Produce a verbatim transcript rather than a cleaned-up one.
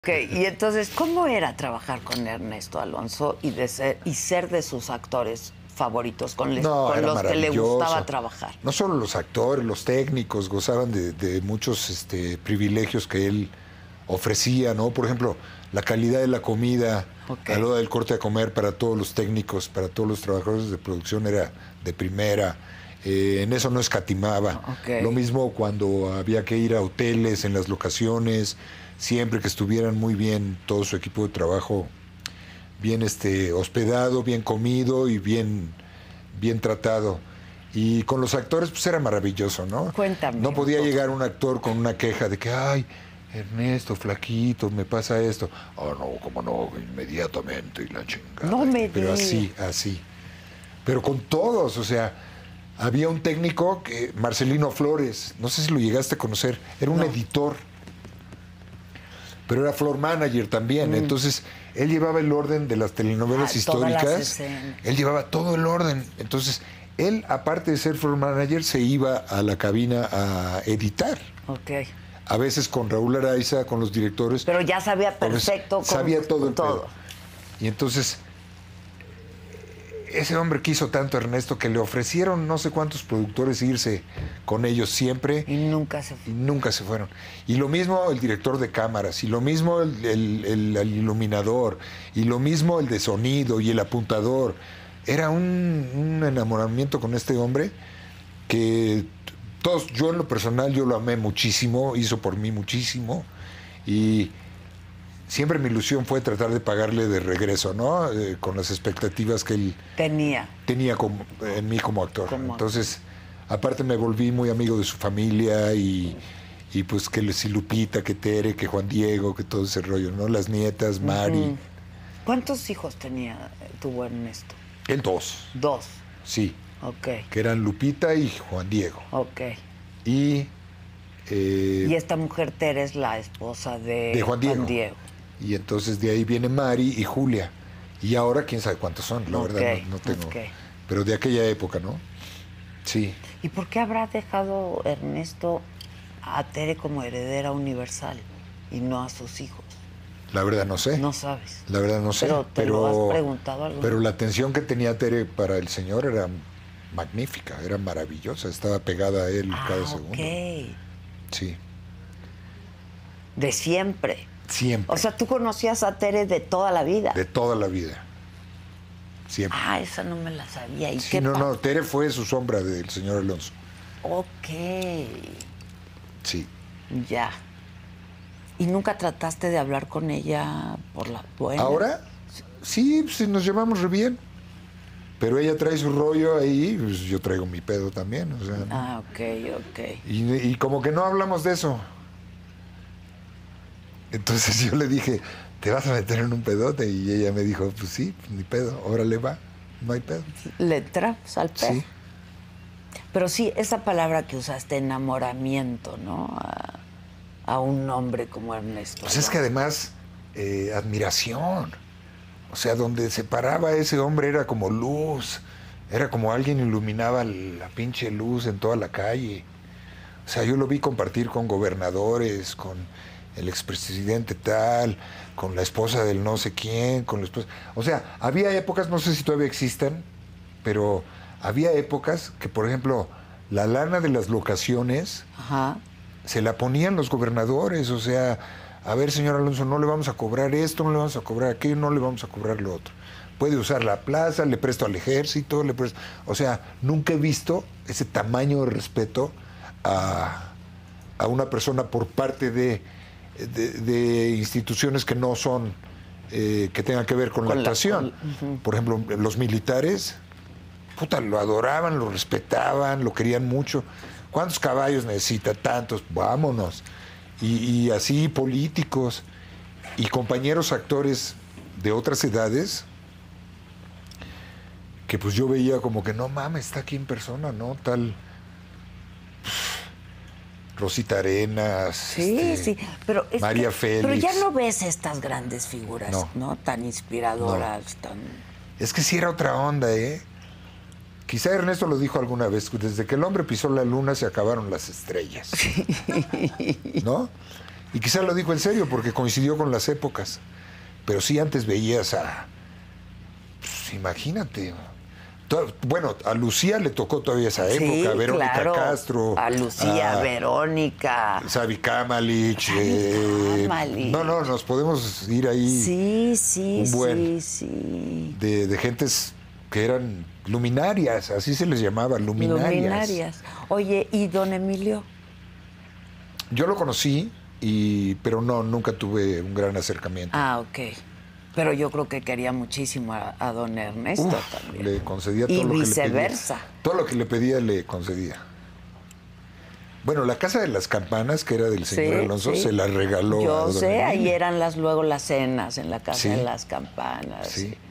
Ok, y entonces, ¿cómo era trabajar con Ernesto Alonso y, de ser, y ser de sus actores favoritos, con, les, No, con era los que le gustaba maravilloso. trabajar? No solo los actores, los técnicos gozaban de, de muchos este, privilegios que él ofrecía, ¿no? Por ejemplo, la calidad de la comida, Ok. a la hora del corte a comer para todos los técnicos, para todos los trabajadores de producción era de primera. Eh, en eso no escatimaba. Ok. Lo mismo cuando había que ir a hoteles, en las locaciones, siempre que estuvieran muy bien todo su equipo de trabajo, bien este, hospedado, bien comido y bien, bien tratado. Y con los actores, pues era maravilloso, ¿no? Cuéntame No un podía poco. llegar un actor con una queja de que, ay, Ernesto, flaquito, me pasa esto. Oh, no, cómo no, inmediatamente, y la chingada. No me Pero digas. así, así. Pero con todos, o sea, había un técnico, que Marcelino Flores, no sé si lo llegaste a conocer, era un No. editor, pero era floor manager también. Mm. Entonces, él llevaba el orden de las telenovelas Ah, todas las históricas. escenas. Él llevaba todo el orden. Entonces, él, aparte de ser floor manager, se iba a la cabina a editar. Ok. A veces con Raúl Araiza, con los directores. Pero ya sabía A veces perfecto cómo- sabía todo el todo. pedo. Y entonces, ese hombre quiso tanto a Ernesto que le ofrecieron no sé cuántos productores irse con ellos siempre. Y nunca se Y fue. nunca se fueron. Y lo mismo el director de cámaras, y lo mismo el, el- el- el iluminador, y lo mismo el de sonido y el apuntador. Era un, un enamoramiento con este hombre que todos, yo en lo personal, yo lo amé muchísimo, hizo por mí muchísimo, y siempre mi ilusión fue tratar de pagarle de regreso, ¿no? Eh, con las expectativas que él Tenía. tenía como, en mí como actor. Como Entonces, aparte me volví muy amigo de su familia y, y pues que les- si Lupita, que Tere, que Juan Diego, que todo ese rollo, ¿no? Las nietas, Mari. Ujú. ¿Cuántos hijos tenía, tuvo Ernesto? El dos, Dos. sí, Ok. que eran Lupita y Juan Diego. Ok. Y, eh, Y esta mujer Tere es la esposa de, de Juan Diego. Diego. Y entonces de ahí viene Mari y Julia. Y ahora quién sabe cuántos son, la Ok, verdad no, no tengo. ok. Pero de aquella época, ¿no? Sí. ¿Y por qué habrá dejado Ernesto a Tere como heredera universal y no a sus hijos? La verdad no sé. No sabes. La verdad no sé. Pero te lo has preguntado alguna Pero vez. la atención que tenía Tere para el señor era magnífica, era maravillosa. Estaba pegada a él Ah, cada segundo. ok. Sí, De siempre. siempre. O sea, tú conocías a Tere de toda la vida. De toda la vida. Siempre. Ah, esa no me la sabía. ¿Y Sí, qué no, pa- no, Tere fue su sombra del señor Alonso. Ok. Sí. Ya. ¿Y nunca trataste de hablar con ella por la buena? Ahora, sí, pues, nos llevamos re bien. Pero ella trae su rollo ahí, pues yo traigo mi pedo también. O sea, Ah, ok, ok. y, y como que no hablamos de eso. Entonces yo le dije, ¿te vas a meter en un pedote? Y ella me dijo, pues sí, ni pedo, órale va, no hay pedo. Le entramos al pedo. Sí. Pero sí, esa palabra que usaste, enamoramiento, ¿no? A, a un hombre como Ernesto. Pues es ¿no? que además, eh, admiración. O sea, donde se paraba ese hombre era como luz. Era como alguien iluminaba la pinche luz en toda la calle. O sea, yo lo vi compartir con gobernadores, con el expresidente tal, con la esposa del no sé quién, con la esposa... O sea, había épocas, no sé si todavía existen, pero había épocas que, por ejemplo, la lana de las locaciones Ajá. se la ponían los gobernadores. O sea, a ver, señor Alonso, no le vamos a cobrar esto, no le vamos a cobrar aquello, no le vamos a cobrar lo otro. Puede usar la plaza, le presto al ejército, le presto... O sea, nunca he visto ese tamaño de respeto a, a una persona por parte de, de, de instituciones que no son, eh, que tengan que ver con, Con la la- actuación. con- ujú. Por ejemplo, los militares, puta, lo adoraban, lo respetaban, lo querían mucho. ¿Cuántos caballos necesita? Tantos, vámonos. Y, y así políticos y compañeros actores de otras edades que pues yo veía como que no mames, está aquí en persona, ¿no? Tal Rosita Arenas, Sí, este, sí, pero es María que- Félix. Pero ya no ves estas grandes figuras, ¿no? No. Tan inspiradoras, tan... Es que sí era otra onda, ¿eh? Quizá Ernesto lo dijo alguna vez, desde que el hombre pisó la luna se acabaron las estrellas, ¿no? Y quizá lo dijo en serio porque coincidió con las épocas. Pero sí antes veías a... Pues, imagínate. To- Bueno, a Lucía le tocó todavía esa época. Sí, A Verónica claro. Castro. A Lucía, a Verónica. Savi Kamalich. Savi eh, Kamalich. no, no, nos podemos ir ahí. Sí, sí, un buen. sí, sí. De, de gentes que eran luminarias, así se les llamaba, luminarias. Luminarias. Oye, ¿y don Emilio? Yo lo conocí, y, pero no, nunca tuve un gran acercamiento. Ah, ok. Pero yo creo que quería muchísimo a, a don Ernesto Uf, también. le concedía todo Y lo que viceversa. le pedía. Todo lo que le pedía le concedía. Bueno, la Casa de las Campanas, que era del señor Sí, Alonso, sí. se la regaló a Yo don sé, ahí Emilio. eran las luego las cenas en la Casa Sí. de las Campanas. Sí.